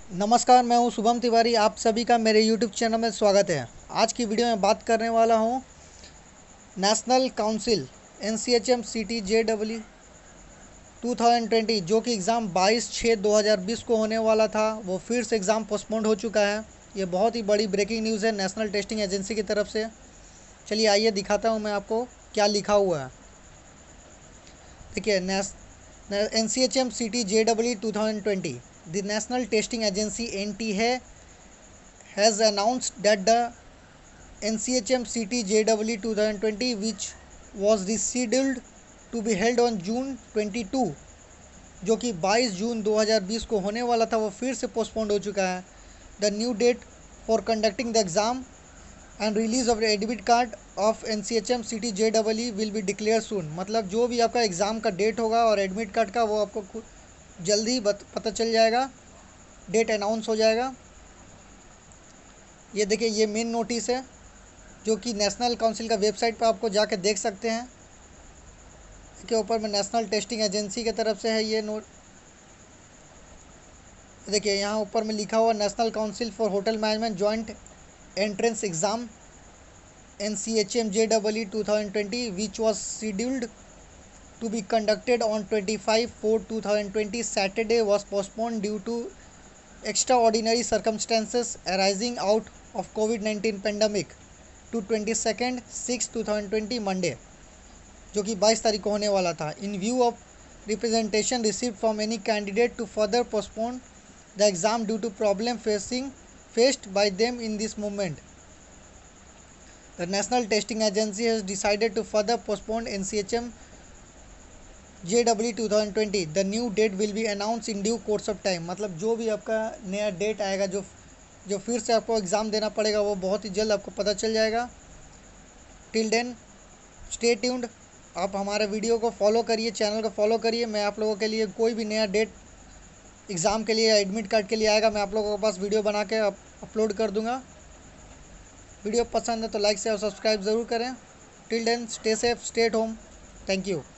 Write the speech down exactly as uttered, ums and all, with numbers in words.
नमस्कार, मैं हूं शुभम तिवारी। आप सभी का मेरे यूट्यूब चैनल में स्वागत है। आज की वीडियो में बात करने वाला हूं National Council N C H M C T J W two thousand twenty जो कि एग्ज़ाम बाईस छः दो हज़ार बीस को होने वाला था, वो फिर से एग्ज़ाम पोस्टपोन्ड हो चुका है। ये बहुत ही बड़ी ब्रेकिंग न्यूज़ है नेशनल टेस्टिंग एजेंसी की तरफ से। चलिए आइए दिखाता हूँ मैं आपको क्या लिखा हुआ है। देखिए, N C H M C T J W two thousand twenty the National Testing Agency N T है has announced that the N C H M C T J W twenty twenty, which was rescheduled to be held on June twenty-second, जो कि बाईस जून दो हज़ार बीस को होने वाला था, वो फिर से पोस्टपोन्ड हो चुका है। The new date for conducting the exam and release of admit card of N C H M C T J W will be declare soon. मतलब जो भी आपका एग्ज़ाम का डेट होगा और एडमिट कार्ड का, वो आपको जल्दी पता चल जाएगा, डेट अनाउंस हो जाएगा। ये देखिए, ये मेन नोटिस है जो कि नेशनल काउंसिल का वेबसाइट पर आपको जाकर देख सकते हैं। इसके ऊपर में नेशनल टेस्टिंग एजेंसी की तरफ से है ये नोट। देखिए यहाँ ऊपर में लिखा हुआ National Council for Hotel Management Joint Entrance Exam N C H M J W two thousand twenty which was scheduled to be conducted on twenty five four two thousand twenty Saturday was postponed due to extraordinary circumstances arising out of COVID nineteen pandemic to twenty-second six twenty twenty Monday, जो कि बाईस तारीख को होने वाला था। In view of representation received from any candidate to further postpone the exam due to problem facing faced by them in this moment, the National Testing Agency has decided to further postpone N C H M J W two thousand twenty. The new date will be announce in due course of time. मतलब जो भी आपका नया date आएगा, जो जो फिर से आपको एग्ज़ाम देना पड़ेगा, वो बहुत ही जल्द आपको पता चल जाएगा। Till then stay tuned. आप हमारे वीडियो को फॉलो करिए, चैनल को फॉलो करिए। मैं आप लोगों के लिए कोई भी नया डेट एग्ज़ाम के लिए या एडमिट कार्ड के लिए आएगा, मैं आप लोगों के पास वीडियो बना के अपलोड कर दूँगा। वीडियो पसंद है तो लाइक से और सब्सक्राइब ज़रूर करें। Till then stay safe, stay at home. Thank you.